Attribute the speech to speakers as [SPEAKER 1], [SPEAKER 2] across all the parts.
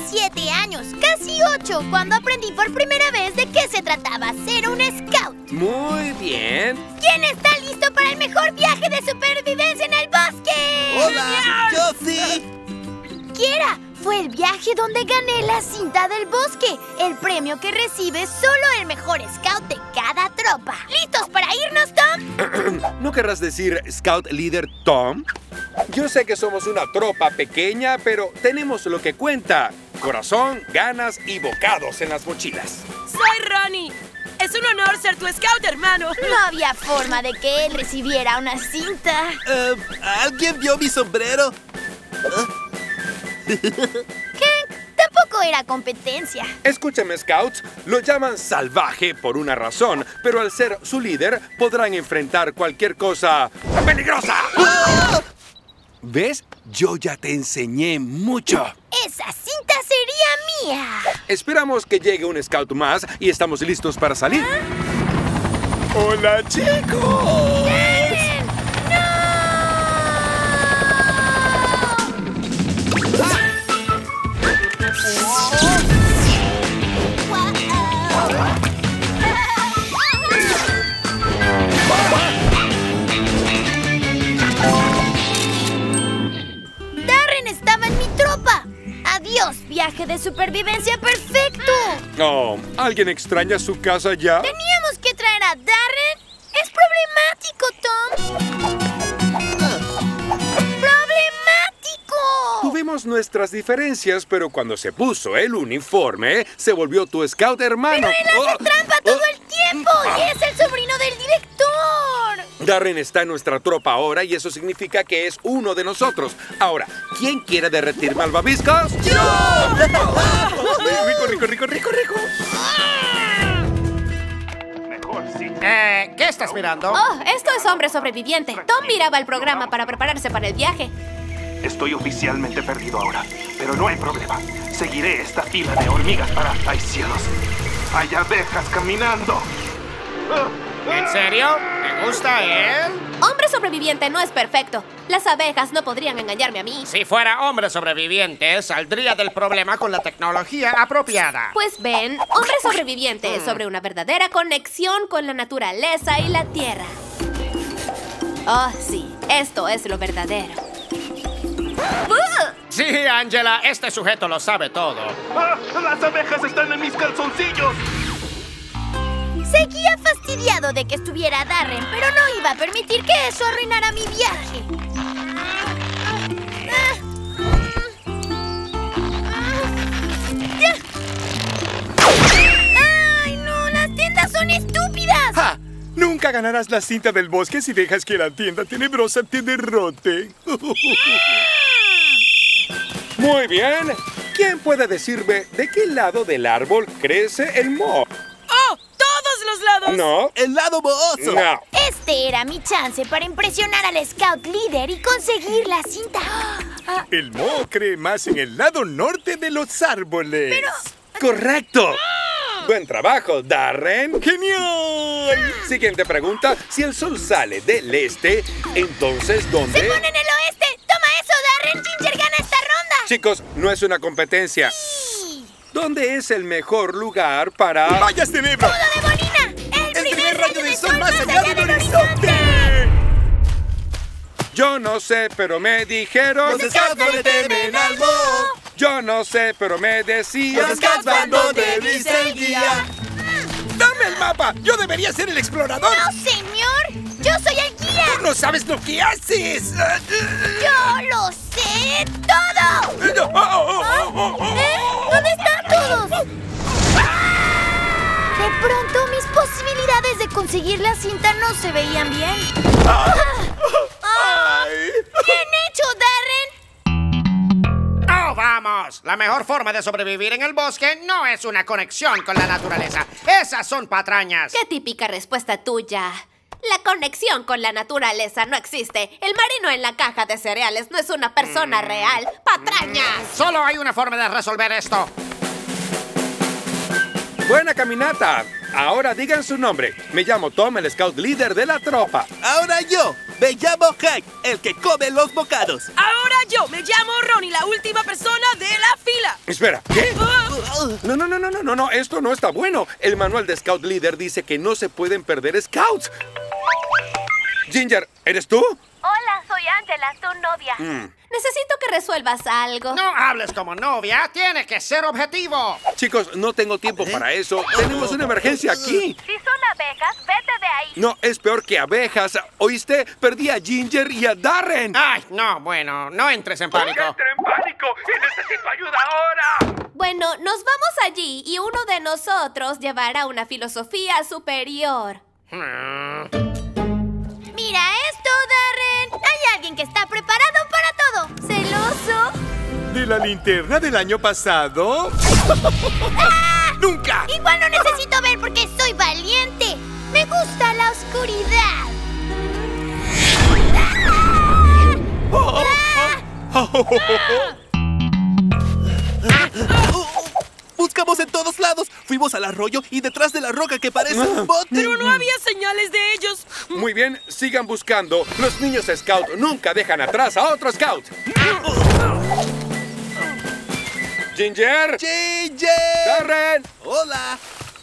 [SPEAKER 1] 7 años, casi 8, cuando aprendí por primera vez de qué se trataba ser un scout.
[SPEAKER 2] Muy bien.
[SPEAKER 1] ¿Quién está listo para el mejor viaje de supervivencia en el bosque?
[SPEAKER 3] ¡Hola! ¡Yo sí!
[SPEAKER 1] Kiera, fue el viaje donde gané la cinta del bosque, el premio que recibe solo el mejor scout de cada tropa. ¿Listos para irnos, Tom?
[SPEAKER 2] ¿No querrás decir Scout Líder Tom? Yo sé que somos una tropa pequeña, pero tenemos lo que cuenta: corazón, ganas y bocados en las mochilas.
[SPEAKER 4] Soy Ronnie. Es un honor ser tu scout, hermano.
[SPEAKER 1] No había forma de que él recibiera una cinta.
[SPEAKER 3] ¿Alguien vio mi sombrero?
[SPEAKER 1] Hank, tampoco era competencia.
[SPEAKER 2] Escúchame, Scouts, lo llaman salvaje por una razón, pero al ser su líder podrán enfrentar cualquier cosa peligrosa.
[SPEAKER 3] ¡Ah!
[SPEAKER 2] ¿Ves? Yo ya te enseñé mucho.
[SPEAKER 1] Esa cinta sería mía.
[SPEAKER 2] Esperamos que llegue un Scout más y estamos listos para salir. ¡Hola, chicos!
[SPEAKER 1] ¡Darren! ¡Darren estaba en mi tropa! ¡Adiós, viaje de supervivencia perfecto!
[SPEAKER 2] Oh, ¿alguien extraña su casa ya?
[SPEAKER 1] ¿Teníamos que traer a Darren? ¡Es problemático, Tom! ¡Problemático!
[SPEAKER 2] Tuvimos nuestras diferencias, pero cuando se puso el uniforme, se volvió tu Scout hermano.
[SPEAKER 1] ¡Pero él hace trampa todo el tiempo! ¡Y es el sobrino del director!
[SPEAKER 2] Darren está en nuestra tropa ahora y eso significa que es uno de nosotros. Ahora, ¿quién quiere derretir malvaviscos? ¡Yo! ¡Rico!
[SPEAKER 5] ¿Qué estás mirando?
[SPEAKER 4] Oh, esto es Hombre Sobreviviente. Tom miraba el programa para prepararse para el viaje.
[SPEAKER 6] Estoy oficialmente perdido ahora, pero no hay problema. Seguiré esta fila de hormigas para... ¡Ay, cielos! ¡Hay abejas caminando!
[SPEAKER 5] ¿En serio? ¿Te gusta él?
[SPEAKER 4] Hombre Sobreviviente no es perfecto. Las abejas no podrían engañarme a mí.
[SPEAKER 5] Si fuera hombre sobreviviente, saldría del problema con la tecnología apropiada.
[SPEAKER 4] Pues ven, Hombre Sobreviviente es sobre una verdadera conexión con la naturaleza y la tierra. Oh, sí, esto es lo verdadero.
[SPEAKER 5] Sí, Angela, este sujeto lo sabe todo.
[SPEAKER 6] ¡Ah! ¡Las abejas están en mis calzoncillos!
[SPEAKER 1] Seguía fastidiado de que estuviera Darren, pero no iba a permitir que eso arruinara mi viaje. ¡Ay, no! ¡Las tiendas son estúpidas!
[SPEAKER 2] ¡Ja! Nunca ganarás la cinta del bosque si dejas que la tienda tenebrosa te derrote. Muy bien. ¿Quién puede decirme de qué lado del árbol crece el moho?
[SPEAKER 4] ¡Oh! ¡Todos los lados!
[SPEAKER 2] No.
[SPEAKER 3] ¡El lado mohoso!
[SPEAKER 2] No.
[SPEAKER 1] Este era mi chance para impresionar al Scout líder y conseguir la cinta.
[SPEAKER 2] El moho cree más en el lado norte de los árboles. Pero... ¡correcto! ¡Buen trabajo, Darren! ¡Genial! Siguiente pregunta. Si el sol sale del este, entonces ¿dónde?
[SPEAKER 1] ¡Se pone en el oeste! ¡Toma eso, Darren! ¡Ginger gana esta ronda!
[SPEAKER 2] Chicos, no es una competencia. ¿Dónde es el mejor lugar para...? ¡Vaya cerebro!
[SPEAKER 1] ¡Mudo de Bonina! ¡El primer rayo del sol más allá del horizonte!
[SPEAKER 2] Yo no sé, pero me dijeron...
[SPEAKER 3] ¡Los Scouts no le temen al moho!
[SPEAKER 2] Yo no sé, pero me decían...
[SPEAKER 3] ¡Los Scouts van donde dice el guía!
[SPEAKER 2] ¡Dame el mapa! ¡Yo debería ser el explorador!
[SPEAKER 1] ¡No, señor! ¡Yo soy el guía!
[SPEAKER 2] ¡No sabes lo que haces!
[SPEAKER 1] ¡Yo lo sé todo! ¿Dónde están todos? De pronto, mis posibilidades de conseguir la cinta no se veían bien. ¡Bien hecho, Darren!
[SPEAKER 5] ¡Oh, vamos! La mejor forma de sobrevivir en el bosque no es una conexión con la naturaleza. Esas son patrañas.
[SPEAKER 4] ¡Qué típica respuesta tuya! La conexión con la naturaleza no existe. El marino en la caja de cereales no es una persona real. ¡Patrañas!
[SPEAKER 5] Solo hay una forma de resolver esto.
[SPEAKER 2] ¡Buena caminata! Ahora digan su nombre. Me llamo Tom, el Scout líder de la tropa.
[SPEAKER 3] Ahora yo, Me llamo Hank, el que come los bocados.
[SPEAKER 7] Ahora yo me llamo Ronnie, la última persona de la fila.
[SPEAKER 2] Espera, ¿qué? No, esto no está bueno. El manual de Scout Leader dice que no se pueden perder Scouts. Ginger, ¿eres tú?
[SPEAKER 1] Hola, soy Angela, tu novia.
[SPEAKER 4] Necesito que resuelvas algo.
[SPEAKER 5] No hables como novia, tiene que ser objetivo.
[SPEAKER 2] Chicos, no tengo tiempo para eso. Tenemos una emergencia aquí.
[SPEAKER 1] Si son abejas, vete de ahí.
[SPEAKER 2] No, es peor que abejas. ¿Oíste? Perdí a Ginger y a Darren.
[SPEAKER 5] Ay, no, bueno, no entres en pánico.
[SPEAKER 6] ¡Entra en pánico! ¡Y necesito ayuda ahora!
[SPEAKER 4] Bueno, nos vamos allí y uno de nosotros llevará una filosofía superior.
[SPEAKER 1] Mira esto, Darren. Hay alguien que está preparado para todo. ¿Celoso?
[SPEAKER 2] ¿De la linterna del año pasado? ¡Nunca!
[SPEAKER 1] Igual no necesito ver porque soy valiente. Me gusta la oscuridad.
[SPEAKER 3] Buscamos en todos lados. Fuimos al arroyo y detrás de la roca que parece un bote.
[SPEAKER 7] Pero no había señales de ellos.
[SPEAKER 2] Muy bien, sigan buscando. Los niños Scout nunca dejan atrás a otro Scout. Ginger.
[SPEAKER 3] ¡Ginger!
[SPEAKER 2] Darren.
[SPEAKER 3] ¡Hola!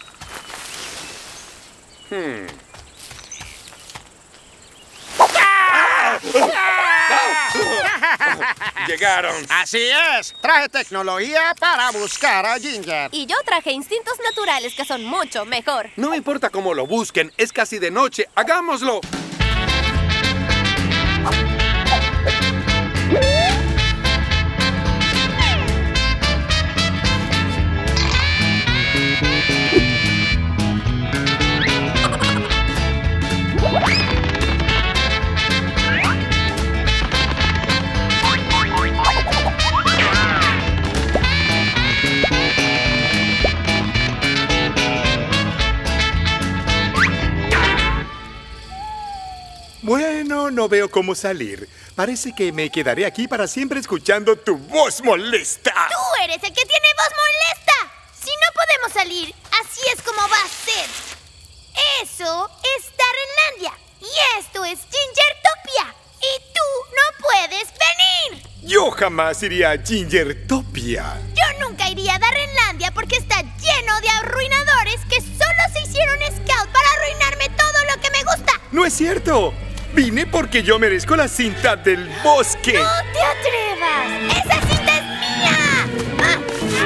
[SPEAKER 2] Llegaron.
[SPEAKER 5] Así es, traje tecnología para buscar a Ginger.
[SPEAKER 4] Y yo traje instintos naturales que son mucho mejor.
[SPEAKER 2] No me importa cómo lo busquen, es casi de noche. ¡Hagámoslo! Bueno, no veo cómo salir. Parece que me quedaré aquí para siempre escuchando tu voz molesta.
[SPEAKER 1] Tú eres el que tiene voz molesta. Si no podemos salir, así es como va a ser. Eso es Darrenlandia. Y esto es Gingertopia. Y tú no puedes venir.
[SPEAKER 2] Yo jamás iría a Gingertopia.
[SPEAKER 1] Yo nunca iría a Darrenlandia porque está lleno de arruinadores que solo se hicieron scout para arruinarme todo lo que me gusta.
[SPEAKER 2] No es cierto. Vine porque yo merezco la cinta del bosque.
[SPEAKER 1] ¡No te atrevas! ¡Esa cinta es mía!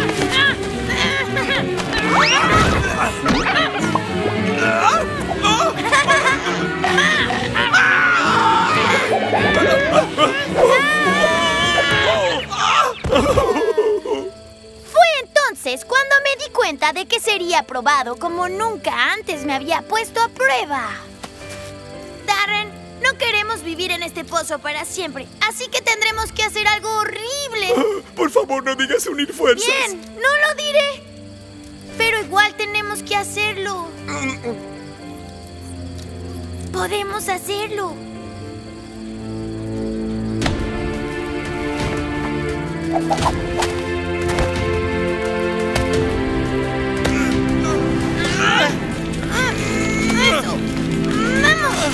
[SPEAKER 1] Fue entonces cuando me di cuenta de que sería probado como nunca antes me había puesto a prueba. Darren, no queremos vivir en este pozo para siempre, así que tendremos que hacer algo horrible.
[SPEAKER 2] Por favor, no digas unir fuerzas.
[SPEAKER 1] Bien, no lo diré. Pero igual tenemos que hacerlo. Podemos hacerlo. Eso. ¡Vamos!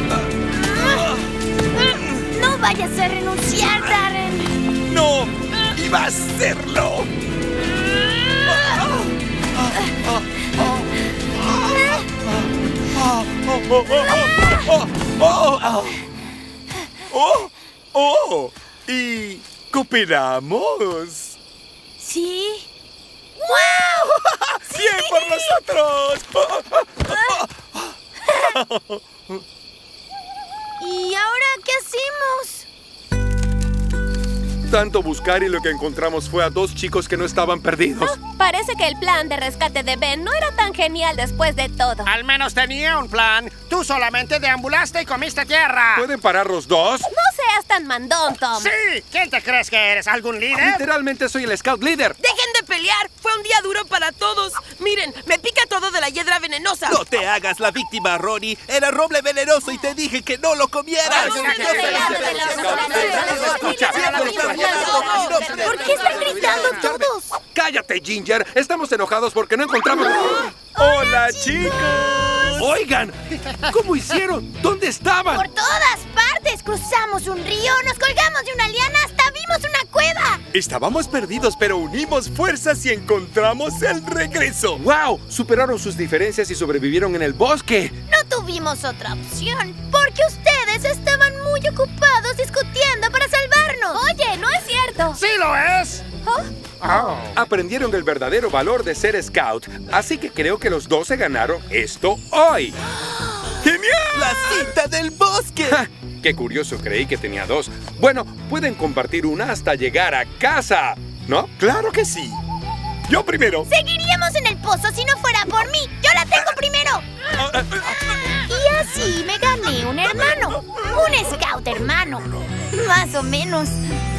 [SPEAKER 1] No vayas a renunciar, Darren.
[SPEAKER 3] ¡No! ¡Iba a hacerlo!
[SPEAKER 2] ¿Y cooperamos?
[SPEAKER 1] ¿Sí? ¡Wow!
[SPEAKER 2] ¡Bien por nosotros!
[SPEAKER 1] ¿Y ahora qué hacemos?
[SPEAKER 2] Tanto buscar y lo que encontramos fue a dos chicos que no estaban perdidos.
[SPEAKER 4] Parece que el plan de rescate de Ben no era tan genial después de todo.
[SPEAKER 5] Al menos tenía un plan. Tú solamente deambulaste y comiste tierra.
[SPEAKER 2] ¿Pueden parar los dos?
[SPEAKER 4] No seas tan mandón, Tom.
[SPEAKER 5] Sí, ¿quién te crees que eres? ¿Algún líder?
[SPEAKER 2] Literalmente soy el Scout Leader.
[SPEAKER 7] ¡Dejen de pelear! Fue un día duro para todos. Miren, me pica todo de la hiedra venenosa.
[SPEAKER 3] No te hagas la víctima, Ronnie. Era roble venenoso y te dije que no lo comieras.
[SPEAKER 1] ¿Por qué están gritando todos?
[SPEAKER 2] ¡Cállate, Ginger! Estamos enojados porque no encontramos... ¡Hola, chicos! Oigan, ¿cómo hicieron? ¿Dónde estaban?
[SPEAKER 1] Por todas partes. Cruzamos un río, nos colgamos de una liana, hasta vimos una cueva.
[SPEAKER 2] Estábamos perdidos, pero unimos fuerzas y encontramos el regreso. ¡Wow! Superaron sus diferencias y sobrevivieron en el bosque.
[SPEAKER 1] No tuvimos otra opción, porque ustedes estaban muy ocupados discutiendo para salvarnos.
[SPEAKER 4] Oye, no es cierto.
[SPEAKER 5] ¡Sí lo es!
[SPEAKER 2] Aprendieron el verdadero valor de ser scout, así que creo que los dos se ganaron esto hoy. ¡Genial!
[SPEAKER 3] ¡La cita del bosque!
[SPEAKER 2] ¡Ja! ¡Qué curioso! Creí que tenía dos. Bueno, pueden compartir una hasta llegar a casa, ¿no? ¡Claro que sí! ¡Yo primero!
[SPEAKER 1] Seguiríamos en el pozo si no fuera por mí. ¡Yo la tengo primero! Y así me gané un hermano. Un scout hermano. Más o menos.